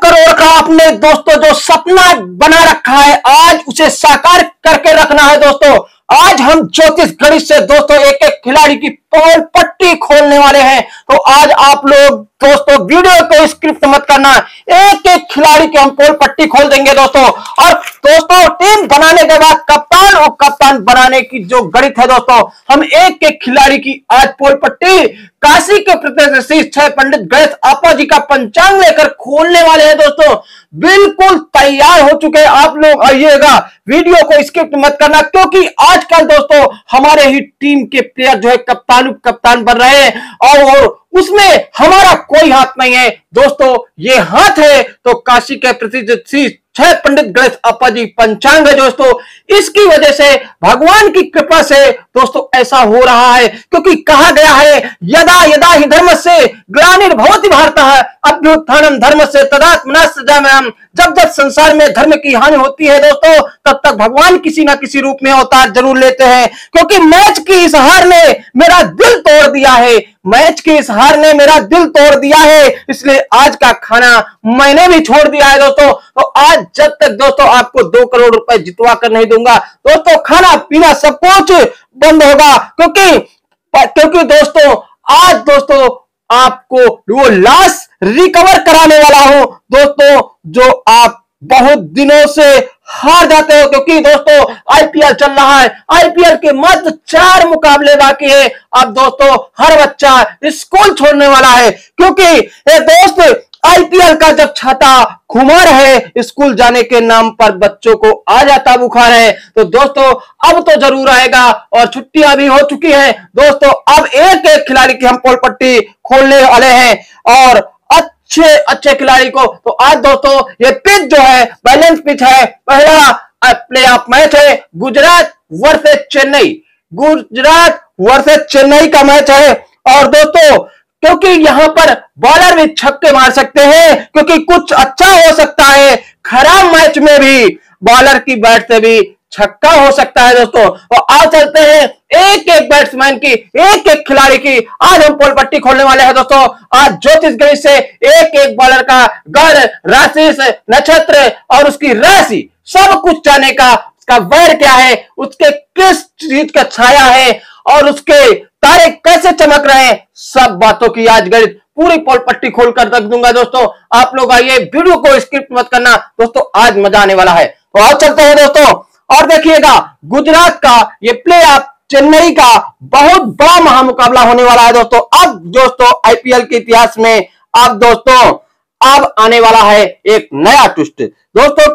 करोड़ का आपने दोस्तों जो सपना बना रखा है, आज उसे साकार करके रखना है दोस्तों। आज हम ज्योतिष गणित से दोस्तों एक एक खिलाड़ी की पोल पट्टी खोलने वाले हैं। तो आज आप लोग दोस्तों वीडियो को स्क्रिप्ट मत करना, एक एक खिलाड़ी की हम पोल पट्टी खोल देंगे दोस्तों। और दोस्तों टीम बनाने के बाद कप्तान और कप्तान बनाने की जो गणित है दोस्तों, हम एक एक खिलाड़ी की आज पोल पट्टी काशी के प्रतिष्ठित छह पंडित गणेश आपा जी का पंचांग लेकर खोलने वाले हैं दोस्तों। बिल्कुल तैयार हो चुके हैं, आप लोग आइएगा, वीडियो को स्किप मत करना, क्योंकि आजकल दोस्तों हमारे ही टीम के प्लेयर जो है कप्तान कप्तान बन रहे हैं और उसमें हमारा कोई हाथ नहीं है दोस्तों। ये हाथ है तो काशी के प्रतिष्ठित छह पंडित गणेश आपा जी पंचांग है दोस्तों। इसकी वजह से भगवान की कृपा से दोस्तों ऐसा हो रहा है, क्योंकि कहा गया है यदा यदा ही धर्मस्य ग्लानिर्भवति भारतः अभ्युत्थानम धर्मस्य तदात्मनः सृजाम्यहम्। जब जब संसार में धर्म की हानि होती है दोस्तों, तब तक भगवान किसी ना किसी रूप में अवतार जरूर लेते हैं। क्योंकि मैच की इस हार ने मेरा दिल तोड़ दिया है, मैच की इस हार ने मेरा दिल तोड़ दिया है, इसलिए आज का खाना मैंने भी छोड़ दिया है दोस्तों। तो आज जब तक दोस्तों आपको 2 करोड़ रुपए जितवा कर नहीं दूंगा दोस्तों, खाना पीना सब कुछ बंद होगा। क्योंकि दोस्तों आज दोस्तों आपको वो लाश रिकवर कराने वाला हूं दोस्तों, जो आप बहुत दिनों से हार जाते हो। क्योंकि दोस्तों आईपीएल चल रहा है, आईपीएल के मात्र 4 मुकाबले बाकी है। अब दोस्तों हर बच्चा स्कूल छोड़ने वाला है, क्योंकि ये दोस्त आईपीएल का जब छाता खुमार है, स्कूल जाने के नाम पर बच्चों को आ जाता बुखार है। तो दोस्तों अब तो जरूर आएगा, और छुट्टियां भी हो चुकी हैं दोस्तों। अब एक एक खिलाड़ी की हम पोल पट्टी खोलने वाले हैं, और अच्छे खिलाड़ी को। तो आज दोस्तों ये पिच जो है बैलेंस पिच है, पहला प्ले ऑफ मैच है गुजरात वर्सेस चेन्नई, गुजरात वर्सेस चेन्नई का मैच है। और दोस्तों क्योंकि यहां पर बॉलर भी छक्के मार सकते हैं, क्योंकि कुछ अच्छा हो सकता है, खराब मैच में भी बॉलर की बैट से भी छक्का हो सकता है दोस्तों। तो आज चलते हैं एक एक बैट्समैन की, एक एक खिलाड़ी की आज हम पोल पट्टी खोलने वाले हैं दोस्तों। आज ज्योतिष गणित से एक एक बॉलर का गढ़, राशि, नक्षत्र और उसकी राशि सब कुछ जाने का, उसका वैर क्या है, उसके किस चीज का छाया है और उसके तारे कैसे चमक रहे हैं, सब बातों की आज गणित पूरी पोल पट्टी खोलकर रख दूंगा दोस्तों। आप लोग आइए, वीडियो को स्किप मत करना दोस्तों, आज मजा आने वाला है। तो आज चलते हैं दोस्तों, और देखिएगा गुजरात का ये प्ले ऑफ चेन्नई का बहुत बड़ा महामुकाबला होने वाला है दोस्तों। अब दोस्तों आईपीएल के इतिहास में अब दोस्तों अब आने वाला है एक नया ट्विस्ट दोस्तों,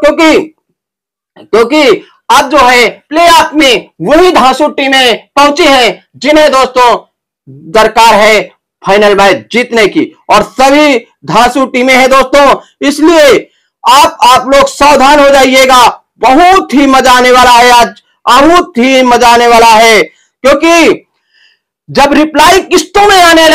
क्योंकि अब जो है प्ले ऑफ में वही धांसू टीमें पहुंची हैं जिन्हें दोस्तों दरकार है फाइनल मैच जीतने की, और सभी धांसू टीमें हैं दोस्तों। इसलिए आप लोग सावधान हो जाइएगा, बहुत ही मजा आने वाला है आज, बहुत ही मजा आने वाला है। क्योंकि जब रिप्लाई किस्तों में आने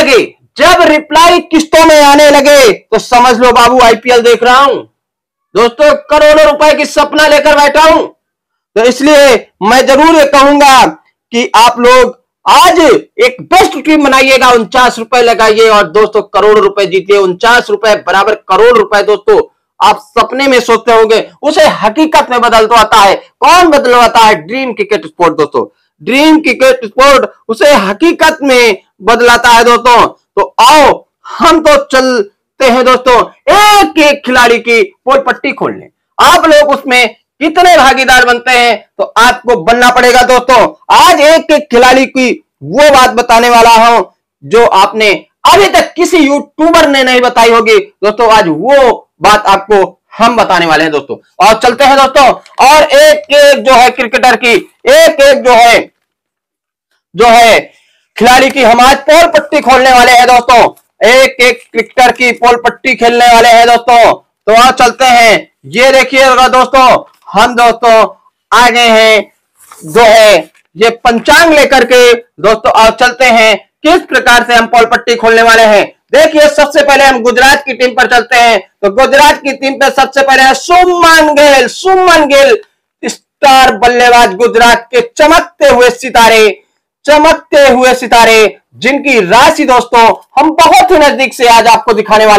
लगे तो समझ लो बाबू आईपीएल देख रहा हूं दोस्तों, करोड़ों रुपए की सपना लेकर बैठा हूं। तो इसलिए मैं जरूर ये कहूंगा कि आप लोग आज एक बेस्ट टीम बनाइएगा, 49 रुपए लगाइए और दोस्तों करोड़ रुपए जीतिए। 49 रुपए बराबर करोड़ रुपए दोस्तों आप सपने में सोचते होंगे, उसे हकीकत में बदलवाता है। कौन बदलवाता है? ड्रीम क्रिकेट स्पोर्ट दोस्तों, ड्रीम क्रिकेट स्पोर्ट उसे हकीकत में बदलाता है दोस्तों। तो आओ हम तो चलते हैं दोस्तों एक एक खिलाड़ी की पोल पट्टी खोलने। आप लोग उसमें कितने भागीदार बनते हैं तो आपको बनना पड़ेगा दोस्तों। आज एक एक खिलाड़ी की वो बात बताने वाला हूं जो आपने अभी तक किसी यूट्यूबर ने नहीं बताई होगी दोस्तों। आज वो बात आपको हम बताने वाले हैं दोस्तों, और चलते हैं दोस्तों। और एक एक जो है क्रिकेटर की, एक एक जो है खिलाड़ी की हम आज पोल पट्टी खोलने वाले हैं दोस्तों। एक एक क्रिकेटर की पोल पट्टी खेलने वाले हैं दोस्तों। तो आज चलते हैं, ये देखिएगा दोस्तों, हम दोस्तों आ गए हैं जो है ये पंचांग लेकर के दोस्तों। आज चलते हैं किस प्रकार से हम पोल पट्टी खोलने वाले हैं। देखिए सबसे पहले हम गुजरात की टीम पर चलते हैं। तो गुजरात की टीम पे सबसे पहले है सुमन गिल स्टार बल्लेबाज, गुजरात के चमकते हुए सितारे जिनकी राशि दोस्तों हम बहुत ही नजदीक से आज आपको दिखाने वाले हैं।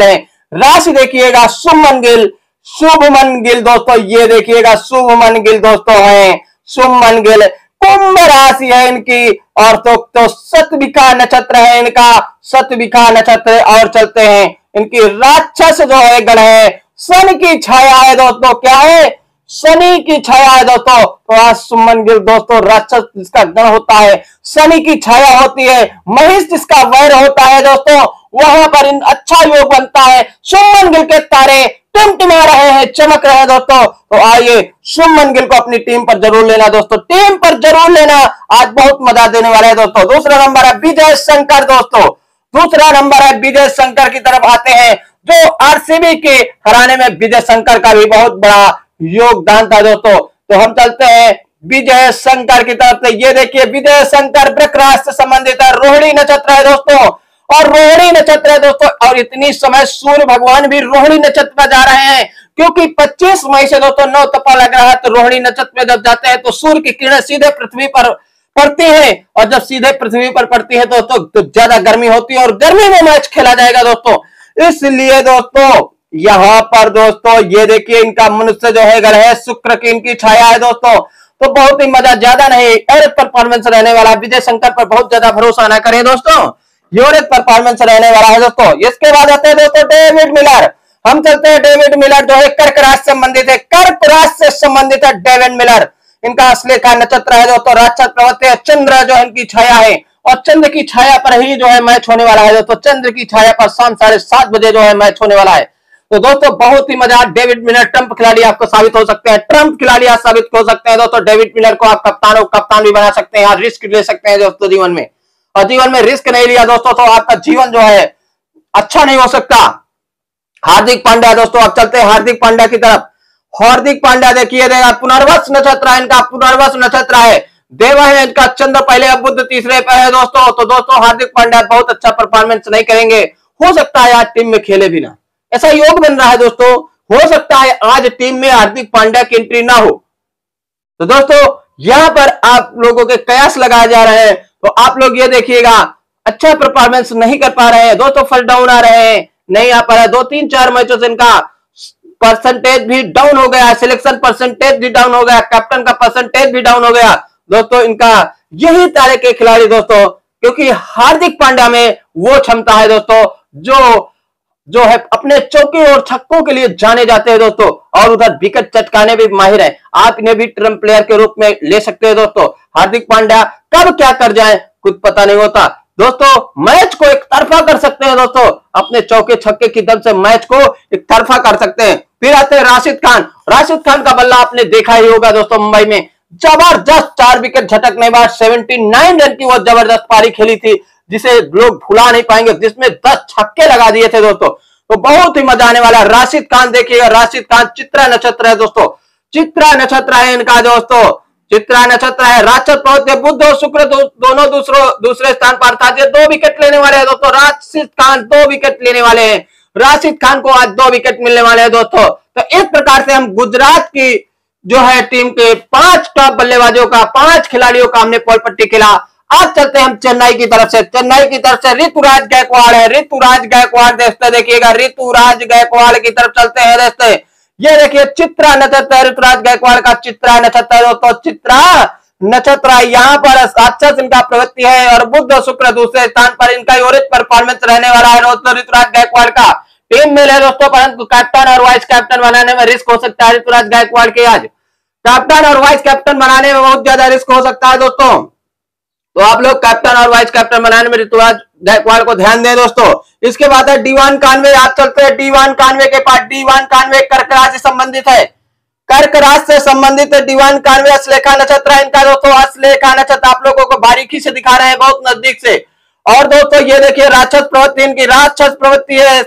राशि देखिएगा शुभमन गिल, शुभमन गिल दोस्तों, ये देखिएगा शुभमन गिल दोस्तों है, शुभमन गिल। कुंभ राशि है इनकी, और तो सतविखा नक्षत्र है इनका, सतविखा नक्षत्र। और चलते हैं इनकी राक्षस जो है गण है, शनि की छाया है दोस्तों, क्या है, शनि की छाया है दोस्तों। तो आज शुभमन गिल दोस्तों राक्षस जिसका गण होता है, शनि की छाया होती है, महिष जिसका वैर होता है दोस्तों, वहां पर अच्छा योग बनता है। शुभमन गिल के तारे टिमटिमा रहे हैं, चमक रहे हैं दोस्तों। तो आइए शुभमन गिल को अपनी टीम पर जरूर लेना दोस्तों, टीम पर जरूर लेना, आज बहुत मजा देने वाला है दोस्तों। दूसरा नंबर है विजय शंकर दोस्तों, दूसरा नंबर है विजय शंकर की तरफ आते हैं, जो आरसीबी के हराने में विजय शंकर का भी बहुत बड़ा योगदान था दोस्तों। तो हम चलते हैं विजय शंकर की तरफ से। ये देखिए विजय शंकर वृक राशि से संबंधित है, रोहिणी नक्षत्र है दोस्तों, और रोहिणी नक्षत्र है दोस्तों। और इतनी समय सूर्य भगवान भी रोहिणी नक्षत्र में जा रहे हैं, क्योंकि 25 मई से दोस्तों नौ तपा लग रहा है। तो रोहिणी नक्षत्र में जब जाते हैं तो सूर्य की किरणें सीधे पृथ्वी पर पड़ती है, और जब सीधे पृथ्वी पर पड़ती है दोस्तों तो ज्यादा गर्मी होती है, और गर्मी में मैच खेला जाएगा दोस्तों। इसलिए दोस्तों यहां पर दोस्तों ये देखिए इनका मनुष्य जो है ग्रह है, शुक्र की इनकी छाया है दोस्तों। तो बहुत ही मजा, ज्यादा नहीं, एवरेज परफॉर्मेंस रहने वाला। विजय शंकर पर बहुत ज्यादा भरोसा ना करें दोस्तों, एवरेज परफॉर्मेंस रहने वाला है दोस्तों। इसके बाद आते हैं दोस्तों डेविड मिलर। हम चलते हैं डेविड मिलर जो है कर्क राशि से संबंधित है, कर्क राशि से संबंधित है डेविड मिलर। इनका अश्लेषा नक्षत्र है दोस्तों, राक्षस प्रवृत्ति है, चंद्र जो इनकी छाया है, और चंद्र की छाया पर ही जो है मैच होने वाला है दोस्तों। चंद्र की छाया पर शाम 7:30 बजे जो है मैच होने वाला है। तो दोस्तों बहुत ही मजा, डेविड मिलर ट्रम्प खिलाड़ी आपको साबित हो सकते हैं, ट्रम्प खिलाड़ी आप साबित हो सकते हैं दोस्तों। डेविड मिलर को आप कप्तान भी बना सकते हैं, आज रिस्क ले सकते हैं दोस्तों जीवन में, और जीवन में रिस्क नहीं लिया दोस्तों तो आपका जीवन जो है अच्छा नहीं हो सकता। हार्दिक पांड्या दोस्तों, अब चलते हैं हार्दिक पांड्या की तरफ। हार्दिक पांड्या देखिए पुनर्वस नक्षत्र है इनका, पुनर्वस नक्षत्र है, देवा है इनका, चंद्र पहले अब बुध तीसरे पे है दोस्तों। तो दोस्तों हार्दिक पांड्या बहुत अच्छा परफॉर्मेंस नहीं करेंगे, हो सकता है आज टीम में खेले भी ना, ऐसा योग बन रहा है दोस्तों। हो सकता है आज टीम में हार्दिक पांड्या की एंट्री ना हो। तो दोस्तों यहां पर आप लोगों के कयास लगाए जा रहे हैं, तो आप लोग ये देखिएगा अच्छा परफॉर्मेंस नहीं कर पा रहे हैं दोस्तों, फर्स्ट डाउन आ रहे हैं, नहीं आ पा रहा है। 2-3-4 मैचों से इनका परसेंटेज भी डाउन हो गया, सिलेक्शन परसेंटेज भी डाउन हो गया, कैप्टन का परसेंटेज भी डाउन हो गया दोस्तों। इनका यही तरह के खिलाड़ी दोस्तों, क्योंकि हार्दिक पांड्या में वो क्षमता है दोस्तों जो है अपने चौके और छक्कों के लिए जाने जाते हैं दोस्तों, और उधर विकेट चटकाने भी माहिर है। आप इन्हें भी ट्रम्प प्लेयर के रूप में ले सकते हैं दोस्तों। हार्दिक पांड्या कब क्या कर जाए कुछ पता नहीं होता दोस्तों। मैच को एक तरफा कर सकते हैं दोस्तों, अपने चौके छक्के की दम से मैच को एक तरफा कर सकते हैं। फिर आते हैं राशिद खान। राशिद खान का बल्ला आपने देखा ही होगा दोस्तों, मुंबई में जबरदस्त 4 विकेट झटकने बाद 79 रन की वो जबरदस्त पारी खेली थी, जिसे लोग भुला नहीं पाएंगे, जिसमें 10 छक्के लगा दिए थे दोस्तों। तो बहुत ही मजा आने वाला। राशिद खान देखिएगा, राशिद खान चित्रा नक्षत्र है दोस्तों, चित्रा नक्षत्र है इनका दोस्तों, चित्रा नक्षत्र है। राक्षस प्रवृत्ति बुध और शुक्र दोनों दूसरे स्थान पर था, 2 विकेट लेने वाले हैं दोस्तों। राशिद खान 2 विकेट लेने वाले हैं, राशिद खान को आज 2 विकेट मिलने वाले हैं दोस्तों। तो इस प्रकार से हम गुजरात की जो है टीम के 5 टॉप बल्लेबाजों का, 5 खिलाड़ियों का हमने पोल पट्टी खेला। आज चलते हैं हम चेन्नई की तरफ से। चेन्नई की तरफ से ऋतुराज गायकवाड़ है, ऋतुराज गायकवाड़ देखते देखिएगा, ऋतुराज गायकवाड़ की तरफ चलते हैं देखते। ये देखिए चित्रा नक्षत्र है, ऋतुराज गायकवाड़ का चित्रा नक्षत्र है दोस्तों, चित्रा नक्षत्र। यहाँ पर राक्षस इनका प्रवृत्ति है, और बुध और शुक्र दूसरे स्थान पर इनका एवरेज परफॉर्मेंस रहने वाला है दोस्तों ऋतुराज गायकवाड़ का। टीम में है दोस्तों, परंतु कैप्टन और वाइस कैप्टन बनाने में रिस्क हो सकता है ऋतुराज गायकवाड़ के। आज कैप्टन और वाइस कैप्टन बनाने में बहुत ज्यादा रिस्क हो सकता है दोस्तों। तो आप लोग कैप्टन और वाइस कैप्टन बनाने में ऋतुराज गायकवाड़ को ध्यान दें दोस्तों। इसके बाद है डीवान कानवे। आप चलते हैं डीवान कानवे के पास। डीवान कानवे कर्क राशि से संबंधित है, कर्क राशि से संबंधित है डीवान कानवे। अश्लेखा नक्षत्र है इनका दोस्तों, अश्लेखा नक्षत्र आप लोगों को बारीकी से दिखा रहे हैं, बहुत नजदीक से। और दोस्तों ये देखिए राक्षस प्रवृत्ति इनकी, राक्षस प्रवृत्ति है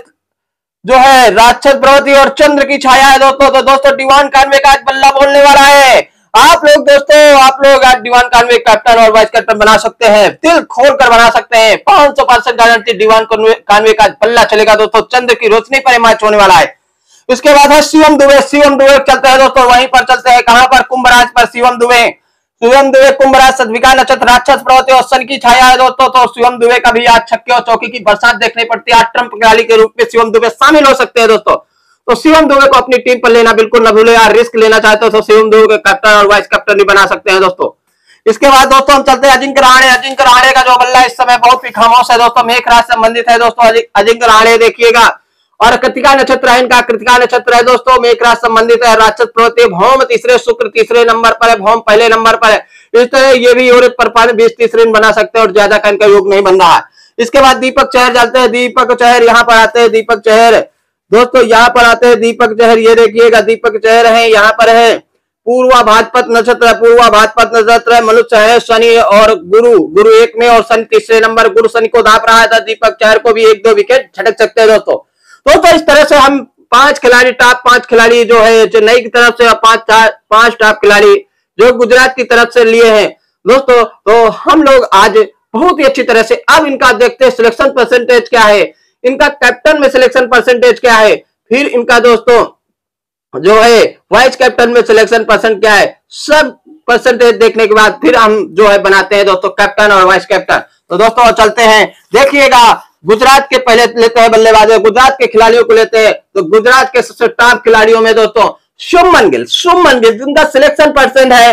जो है, राक्षस प्रवृत्ति और चंद्र की छाया है दोस्तों। तो दोस्तों डीवान कानवे का आज बल्ला बोलने वाला है। आप लोग दोस्तों, आप लोग आज डीवान कानवे कैप्टन और वाइस कैप्टन बना सकते हैं, दिल खोलकर बना सकते हैं। 500% गारंटी डीवान कानवे का बल्ला चलेगा दोस्तों। चंद्र की रोशनी पर मैच होने वाला है। उसके बाद है शिवम दुबे। शिवम दुबे चलते हैं दोस्तों, वहीं पर चलते हैं कहां पर, कुंभ राशि पर शिवम दुबे। शिवम दुबे कुंभ राशि, सद्विका नक्षत्र, राक्षस प्रवृत्ति और शन की छाया है दोस्तों। तो शिवम दुबे का भी आज छक्के और चौके की बरसात देखने पड़ती है। आज ट्रंप खिलाड़ी के रूप में शिवम दुबे शामिल हो सकते हैं दोस्तों। तो शिवम दुबे को अपनी टीम पर लेना बिल्कुल न भूले यार। रिस्क लेना चाहते हो तो शिवम दुबे को कैप्टन और वाइस कैप्टन भी बना सकते हैं दोस्तों। इसके बाद दोस्तों हम चलते हैं अजिंक्य रहाणे। अजिंक्य रहाणे का जो बल्ला इस समय बहुत ही खामोश है दोस्तों, मेघ राशि संबंधित है दोस्तों। अजिंक्य रहाणे देखिएगा, और कृतिका नक्षत्र है इनका, कृतिका नक्षत्र है दोस्तों, मेघ राशि संबंधित है। राक्षस प्रवृत्ति, भौम तीसरे, शुक्र तीसरे नंबर पर है, भौम पहले नंबर पर है। इस तरह ये भी यूरित पर 20-30 रन बना सकते हैं और ज्यादा का इनका योग नहीं बन रहा है। इसके बाद दीपक चहर जाते हैं। दीपक चहर यहाँ पर आते हैं। दीपक चहर दोस्तों यहाँ पर आते हैं। दीपक चहर ये देखिएगा, दीपक चहर है यहाँ पर है। पूर्वा भाद्रपद नक्षत्र, पूर्वा भाद्रपद नक्षत्र है। मनुष्य है, शनि और गुरु एक में और शनि तीसरे नंबर, गुरु शनि को दाप रहा था। दीपक चहर को भी 1-2 विकेट झटक सकते हैं दोस्तों। तो इस तरह से हम 5 खिलाड़ी, टॉप 5 खिलाड़ी जो है चेन्नई की तरफ से, 5 टॉप खिलाड़ी जो गुजरात की तरफ से लिए हैं दोस्तों। तो हम लोग आज बहुत ही अच्छी तरह से अब इनका देखते हैं सिलेक्शन परसेंटेज क्या है, इनका कैप्टन में सिलेक्शन परसेंटेज क्या है, फिर इनका दोस्तों जो है वाइस कैप्टन में सिलेक्शन परसेंट क्या है। सब परसेंटेज देखने के बाद फिर हम जो है बनाते हैं दोस्तों कैप्टन और वाइस कैप्टन। तो दोस्तों चलते हैं, देखिएगा गुजरात के पहले लेते हैं बल्लेबाज, गुजरात के खिलाड़ियों को लेते हैं। तो गुजरात के सबसे टॉप खिलाड़ियों में दोस्तों शुभमन गिल जिनका सिलेक्शन परसेंट है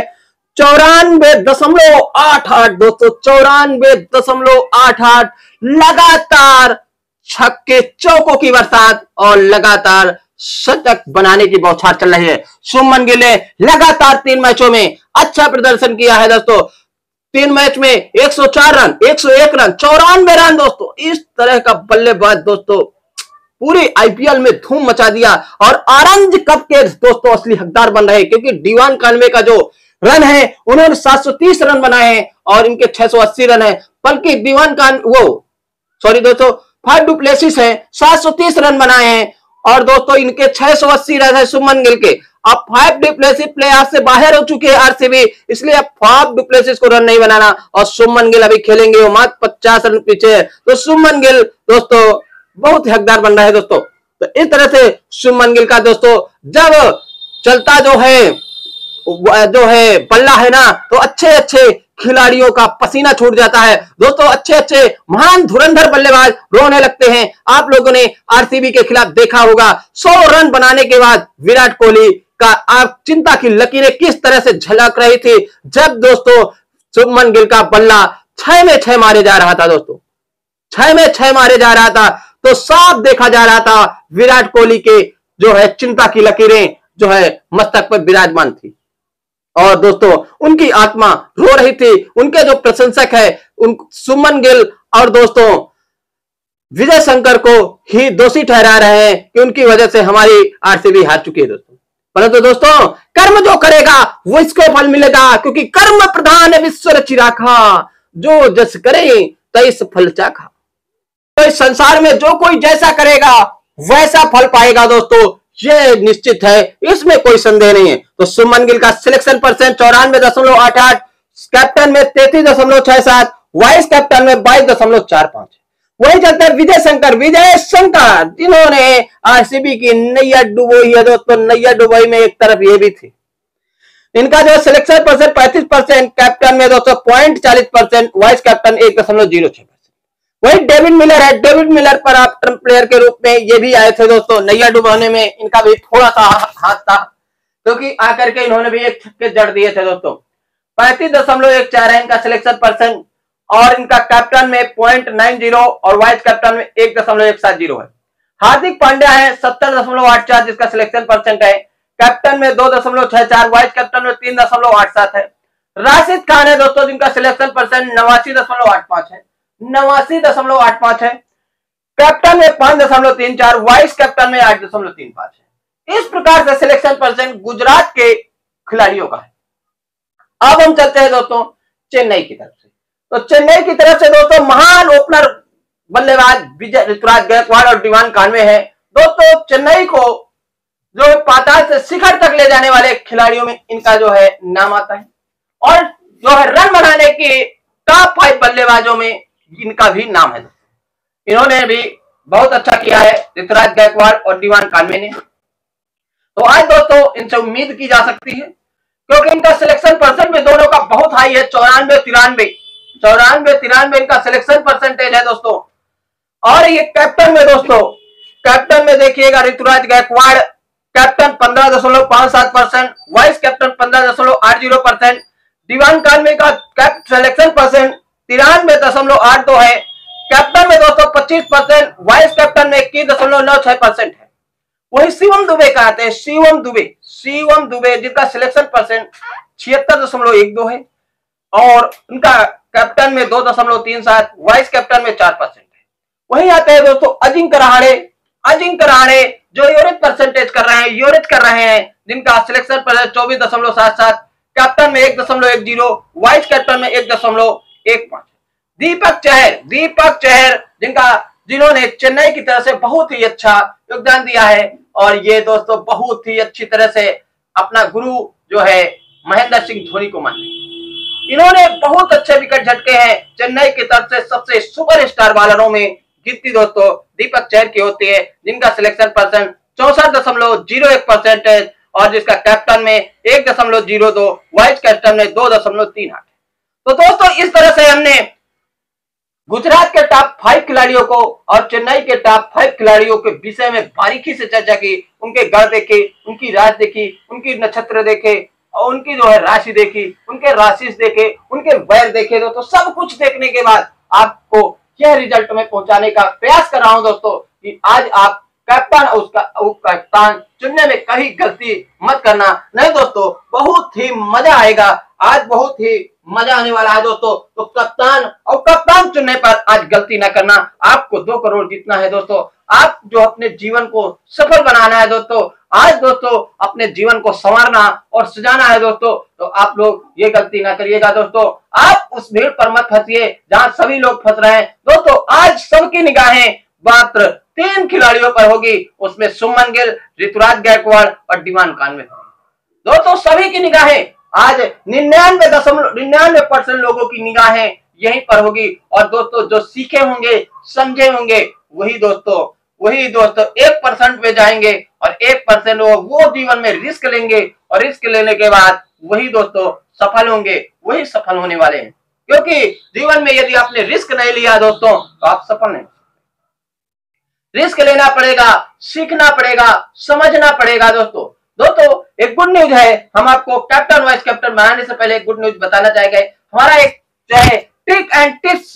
94.88 दोस्तों, 94.88। लगातार छक्के चौकों की बरसात और लगातार शतक बनाने की बौछार चल रही है। शुभमन गिल ने लगातार 3 मैचों में अच्छा प्रदर्शन किया है दोस्तों। 3 मैच में 104 रन, 101 रन, 94 रन दोस्तों। इस तरह का बल्लेबाज दोस्तों पूरी आईपीएल में धूम मचा दिया और ऑरेंज कप के दोस्तों असली हकदार बन रहे, क्योंकि दीवान कानवे का जो रन है उन्होंने 730 रन बनाए हैं और इनके 680 रन है। बल्कि दोस्तों फाफ डु प्लेसिस है, 730 रन बनाए हैं और दोस्तों इनके 680 रन है शुभमन गिल के। अब फाफ डु प्लेसिस प्लेऑफ से बाहर हो चुके हैं आरसीबी, इसलिए अब फाफ डु प्लेसिस को रन नहीं बनाना और शुभमन गिल अभी खेलेंगे, वो मात्र 50 रन पीछे है। तो शुभमन गिल दोस्तों बहुत हकदार बन रहा है दोस्तों। तो इस तरह से शुभमन गिल का दोस्तों जब चलता जो है बल्ला है ना, तो अच्छे खिलाड़ियों का पसीना छूट जाता है दोस्तों। अच्छे महान धुरंधर बल्लेबाज रोने लगते हैं। आप लोगों ने आरसीबी के खिलाफ देखा होगा 100 रन बनाने के बाद विराट कोहली का आप चिंता की लकीरें किस तरह से झलक रही थी, जब दोस्तों शुभमन गिल का बल्ला 6 में 6 मारे जा रहा था दोस्तों, 6 में 6 मारे जा रहा था। तो साफ देखा जा रहा था विराट कोहली के जो है चिंता की लकीरें जो है मस्तक पर विराजमान थी और दोस्तों उनकी आत्मा रो रही थी। उनके जो प्रशंसक है उन शुभमन गिल और दोस्तों विजय शंकर को ही दोषी ठहरा रहे हैं कि उनकी वजह से हमारी आरसीबी हार चुकी है दोस्तों। परंतु दोस्तों कर्म जो करेगा वो इसको फल मिलेगा, क्योंकि कर्म प्रधान विश्व रचि राखा, जो जस करे तैस फल चाखा। तो इस संसार में जो कोई जैसा करेगा वैसा फल पाएगा दोस्तों, ये निश्चित है, इसमें कोई संदेह नहीं है। तो शुभमन गिल का सिलेक्शन परसेंट 94.88, कैप्टन में 33.67, वाइस कैप्टन में 22.45। वही चलते हैं विजय शंकर जिन्होंने आरसीबी की नैया डुबोई है दोस्तों। नैया डुबोई में एक तरफ ये भी थी, इनका जो सिलेक्शन परसेंट 35%, कैप्टन में दोस्तों 0.40%, वाइस कैप्टन 1.06%। वही डेविड मिलर है, डेविड मिलर पर आप ट्रम्प प्लेयर के रूप में ये भी आए थे दोस्तों। नैया डुबाने में इनका भी थोड़ा सा हाथ था, क्योंकि आकर के इन्होंने भी एक छक्के जड़ दिए थे दोस्तों। 35.14 है इनका सिलेक्शन परसेंट और इनका कैप्टन में 0.90 और वाइस कैप्टन में 1.170 है। हार्दिक पांड्या है 70.84 जिसका सिलेक्शन परसेंट है, कैप्टन में 2.64, वाइस कैप्टन में 3.87 है। राशिद खान है दोस्तों जिनका सिलेक्शन परसेंट 89.85 है, 89.85 है। कैप्टन में 5.34, वाइस कैप्टन में 8.35 है। इस प्रकार से सिलेक्शन परसेंट गुजरात के खिलाड़ियों का है। अब हम चलते हैं दोस्तों चेन्नई की तरफ से। तो चेन्नई की तरफ से दोस्तों महान ओपनर बल्लेबाज विजय ऋतुराज गायकवाड़ और दीवान कानवे है दोस्तों। चेन्नई को जो पाताल से शिखर तक ले जाने वाले खिलाड़ियों में इनका जो है नाम आता है और जो है रन बनाने के टॉप 5 बल्लेबाजों में इनका भी नाम है। इन्होंने भी बहुत अच्छा किया है ऋतुराज गायकवाड़ और दीवान कानवे ने। तो आज दोस्तों इनसे उम्मीद की जा सकती है, क्योंकि इनका सिलेक्शन परसेंट भी दोनों का बहुत हाई है, 94-93 इनका सिलेक्शन परसेंटेज है दोस्तों। और ये कैप्टन में दोस्तों, कैप्टन में देखिएगा Ruturaj Gaikwad, captain 15.57%, vice captain 15.80%, Devon Conway का सिलेक्शन परसेंट 93.82 है, कैप्टन में दोस्तों 25%, वाइस कैप्टन में 21.96% है। वही शिवम दुबे का आते हैं, शिवम दुबे जिनका सिलेक्शन परसेंट 76.12 है और उनका कैप्टन में 2.37, वाइस कैप्टन में 4% है। वहीं आते हैं दोस्तों अजिंक्य रहाणे जो यूरिक परसेंटेज कर रहे हैं, जिनका सिलेक्शन परसेंट 24.77, कैप्टन में 1.10, वाइस कैप्टन में 1.15। दीपक चहर जिन्होंने चेन्नई की तरफ से बहुत ही अच्छा योगदान दिया है और ये दोस्तों बहुत ही अच्छी तरह से अपना गुरु जो है महेंद्र सिंह धोनी को मानते हैं। इन्होंने बहुत अच्छे विकेट झटके हैं चेन्नई की तरफ से। सबसे सुपरस्टार बॉलरों में गिनती दोस्तों दीपक चहर की होती है, जिनका सिलेक्शन परसेंट 64.01% है और जिसका कैप्टन में 1.02, वाइस कैप्टन में 2.38। तो दोस्तों इस तरह से हमने गुजरात के टॉप 5 खिलाड़ियों को और चेन्नई के टॉप 5 खिलाड़ियों के विषय में बारीकी से चर्चा की। उनके गढ़ देखे, उनकी राज देखी, उनकी नक्षत्र देखे और उनकी जो है राशि देखी, उनके राशिस देखे, उनके वैर देखे। दोस्तों सब कुछ देखने के बाद आपको यह रिजल्ट में पहुंचाने का प्रयास कर रहा हूं दोस्तों कि आज आप कैप्टन और उसका कप्तान चुनने में कहीं गलती मत करना। नहीं दोस्तों बहुत ही मजा आएगा, आज बहुत ही मजा आने वाला है दोस्तों। तो कप्तान चुनने पर आज गलती ना करना। आपको 2 करोड़ जीतना है दोस्तों, आप जो अपने जीवन को सफल बनाना है दोस्तों, आज दोस्तों अपने जीवन को संवारना और सजाना है दोस्तों। तो आप लोग ये गलती ना करिएगा दोस्तों, आप उस भीड़ पर मत फंसिए जहां सभी लोग फंस रहे हैं। दोस्तों आज सबकी निगाहें मात्र 3 खिलाड़ियों पर होगी, उसमें सुमन गिल, ऋतुराज गायकवाड़ और दीवान कानवे। दोस्तों सभी की निगाहें आज 99% लोगों की निगाहें यहीं पर होगी और दोस्तों जो सीखे होंगे समझे होंगे वही दोस्तों 1% पे जाएंगे और 1% वो जीवन में रिस्क लेंगे और रिस्क लेने के बाद वही दोस्तों सफल होंगे, वही सफल होने वाले हैं। क्योंकि जीवन में यदि आपने रिस्क नहीं लिया दोस्तों तो आप सफल नहीं। रिस्क लेना पड़ेगा, सीखना पड़ेगा, समझना पड़ेगा दोस्तों। एक गुड न्यूज है, हम आपको कैप्टन वाइस कैप्टन बनाने से पहले एक गुड न्यूज बताना चाहेंगे। हमारा एक जो है ट्रिक एंड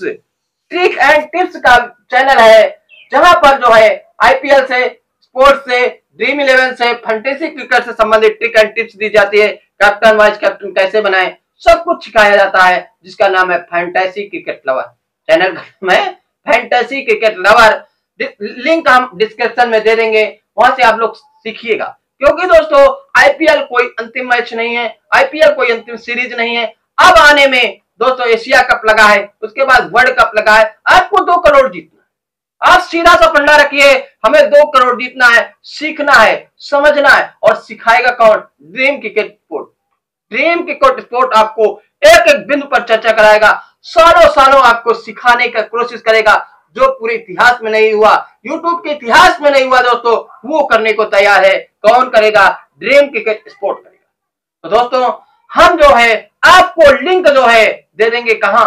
टिप्स का चैनल है, जहां पर जो है आईपीएल से, स्पोर्ट्स से, ड्रीम 11 से, फैंटेसी क्रिकेट से संबंधित ट्रिक एंड टिप्स दी जाती है। कैप्टन वाइस कैप्टन कैसे बनाएं सब कुछ सिखाया जाता है, जिसका नाम है फैंटेसी क्रिकेट लवर। चैनल का नाम है फैंटेसी क्रिकेट लवर। लिंक हम डिस्क्रिप्शन में दे देंगे, वहां से आप लोग सीखिएगा। क्योंकि दोस्तों आईपीएल कोई अंतिम मैच नहीं है, आईपीएल कोई अंतिम सीरीज नहीं है। अब आने में दोस्तों एशिया कप लगा है, उसके बाद वर्ल्ड कप लगा है। आपको 2 करोड़ जीतना है। आप सीधा सा फंडा रखिए, हमें 2 करोड़ जीतना है, सीखना है, समझना है और सिखाएगा कौन? Dream cricket sport. Dream cricket sport आपको एक एक बिंदु पर चर्चा कराएगा, सालों आपको सिखाने का कोशिश करेगा। जो पूरे इतिहास में नहीं हुआ, यूट्यूब के इतिहास में नहीं हुआ दोस्तों, वो करने को तैयार है। कौन करेगा? ड्रीम क्रिकेट स्पोर्ट करेगा। तो दोस्तों हम जो है आपको लिंक जो है दे देंगे, कहां?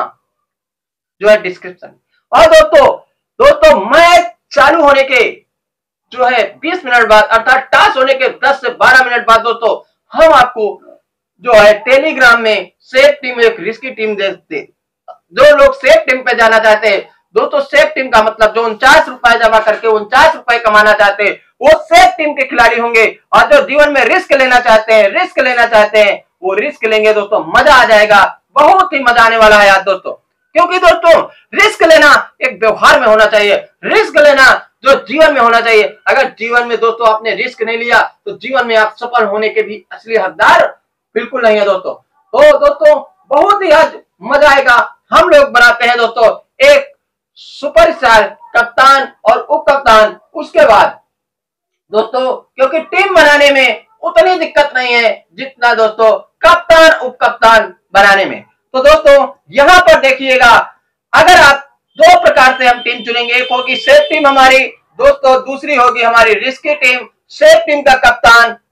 जो है डिस्क्रिप्शन। और दोस्तों मैच चालू होने के जो है 20 मिनट बाद, अर्थात टॉस होने के 10 से 12 मिनट बाद दोस्तों हम आपको जो है टेलीग्राम में सेफ टीम, एक रिस्की टीम देते। जो लोग सेफ टीम पे जाना चाहते हैं दोस्तों, सेफ टीम का मतलब जो 49 रुपए जमा करके 49 रुपए कमाना चाहते हैं वो सेफ टीम के खिलाड़ी होंगे। और जो जीवन में रिस्क लेना चाहते हैं वो रिस्क लेंगे दोस्तों। मजा आ जाएगा, बहुत ही मजा आने वाला है यार दोस्तों। क्योंकि दोस्तों रिस्क लेना एक व्यवहार में होना चाहिए, रिस्क लेना जो जीवन में होना चाहिए। अगर जीवन में दोस्तों आपने रिस्क नहीं लिया तो जीवन में आप सफल होने के भी असली हकदार बिल्कुल नहीं है दोस्तों। तो दोस्तों बहुत ही आज मजा आएगा। हम लोग बनाते हैं दोस्तों एक सुपरस्टार कप्तान और उप कप्तान। उसके बाद दोस्तों क्योंकि टीम बनाने में उतनी दिक्कत नहीं है जितना दोस्तों कप्तान उप कप्तान बनाने में। तो दोस्तों यहां पर देखिएगा, अगर आप 2 प्रकार से हम टीम चुनेंगे, एक होगी सेफ टीम हमारी दोस्तों, दूसरी होगी हमारी रिस्की टीम। सेफ टीम का कप्तान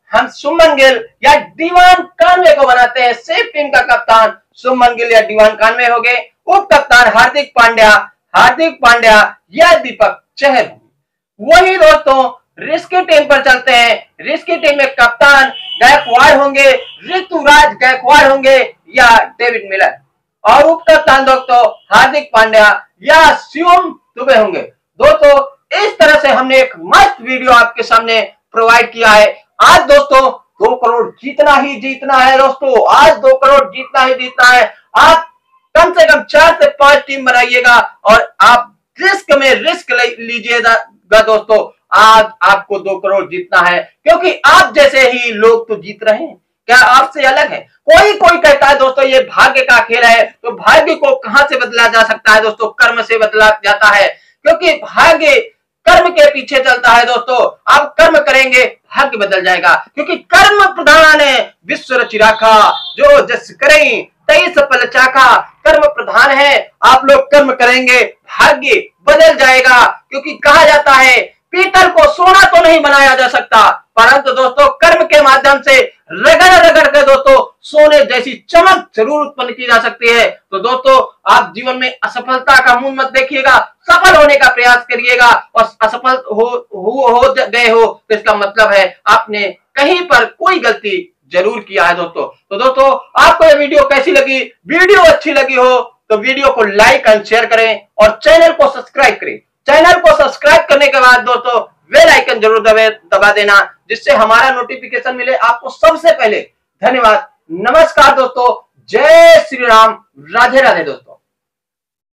हम शुभमन गिल या डीवान कानवे को बनाते हैं सेफ टीम का कप्तान। शुभमन गिल या डीवान कानवे हो गए, उप कप्तान हार्दिक पांड्या या दीपक चहर। वही दोस्तों रिस्की टीम पर चलते हैं। रिस्की टीम में कप्तान गायकवाड़ होंगे, ऋतुराज गायकवाड़ होंगे या डेविड मिलर, और उप कप्तान दोस्तों हार्दिक पांड्या या शिवम दुबे होंगे। दोस्तों इस तरह से हमने एक मस्त वीडियो आपके सामने प्रोवाइड किया है। आज दोस्तों 2 करोड़ जीतना ही जीतना है दोस्तों, आज 2 करोड़ जीतना ही जीतना है। आप कम से कम 4 से 5 टीम बनाइएगा और आप रिस्क लीजिएगा दोस्तों। आज आपको 2 करोड़ जीतना है, क्योंकि आप जैसे ही लोग तो जीत रहे हैं। क्या आपसे अलग है? कोई कहता है दोस्तों ये भाग्य का खेल है, तो भाग्य को कहां से बदला जा सकता है दोस्तों? कर्म से बदला जाता है, क्योंकि भाग्य कर्म के पीछे चलता है दोस्तों। आप कर्म करेंगे भाग्य बदल जाएगा, क्योंकि कर्म प्रधान है विश्व रचि राखा, जो जस करें तई सफल चाखा। कर्म प्रधान है, आप लोग कर्म करेंगे भाग्य बदल जाएगा, क्योंकि कहा जाता है पीतल को सोना तो नहीं बनाया जा सकता, परंतु दोस्तों कर्म के माध्यम से रगड़ के दोस्तों सोने जैसी चमक जरूर उत्पन्न की जा सकती है। तो दोस्तों आप जीवन में असफलता का मुंह मत देखिएगा, सफल होने का प्रयास करिएगा। और असफल हो गए हो तो इसका मतलब है आपने कहीं पर कोई गलती जरूर किया है दोस्तों। तो दोस्तों आपको ये वीडियो कैसी लगी? वीडियो अच्छी लगी हो तो वीडियो को लाइक एंड शेयर करें और चैनल को सब्सक्राइब करें। चैनल को सब्सक्राइब करने के बाद दोस्तों बेल आइकन जरूर दबा देना, जिससे हमारा नोटिफिकेशन मिले आपको सबसे पहले। धन्यवाद, नमस्कार दोस्तों, जय श्री राम, राधे राधे दोस्तों।